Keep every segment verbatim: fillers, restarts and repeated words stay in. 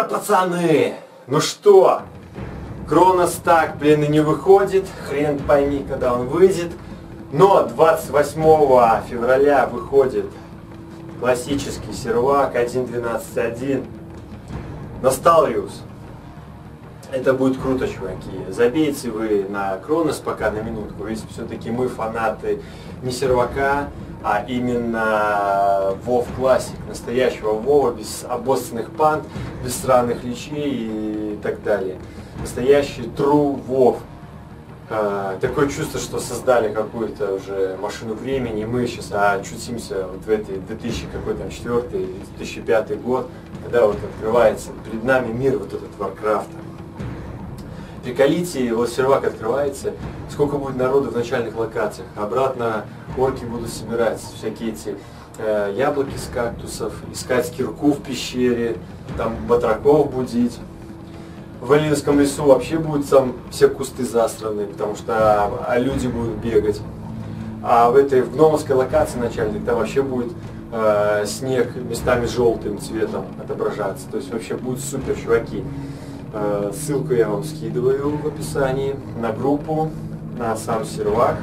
пацаны! Ну что, Кронос так, блин, и не выходит, хрен пойми, когда он выйдет. Но двадцать восьмого февраля выходит классический сервак один точка двенадцать один Nostalrius. Это будет круто, чуваки. Забейте вы на Кронос пока на минутку, ведь все-таки мы фанаты не сервака, а именно WoW Classic, настоящего WoW, без обоссанных панд, без странных личей и так далее. Настоящий true WoW. А, такое чувство, что создали какую-то уже машину времени, мы сейчас очутимся вот в этой две тысячи четвёртый - две тысячи пятый год, когда вот открывается перед нами мир вот этот Варкрафта. Приколите, вот сервак открывается, сколько будет народу в начальных локациях, обратно орки будут собирать всякие эти э, яблоки с кактусов, искать кирку в пещере, там батраков будить. В Эльфском лесу вообще будут там все кусты засраны, потому что а, а люди будут бегать. А в этой в гномовской локации начальной там вообще будет э, снег местами желтым цветом отображаться. То есть вообще будет супер, чуваки. Э, ссылку я вам скидываю в описании на группу, на сам сервак.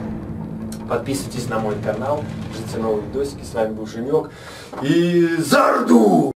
Подписывайтесь на мой канал, ждите новые видосики. С вами был Женек и Зарду!